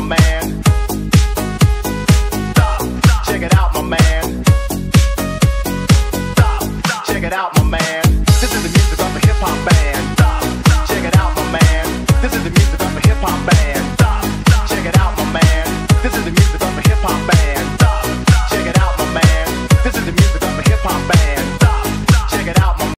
man. Stop. Check it out, my man. Stop. Check it out, my man. This is the music of a hip hop band. Stop. Check it out, my man. This is the music of a hip hop band.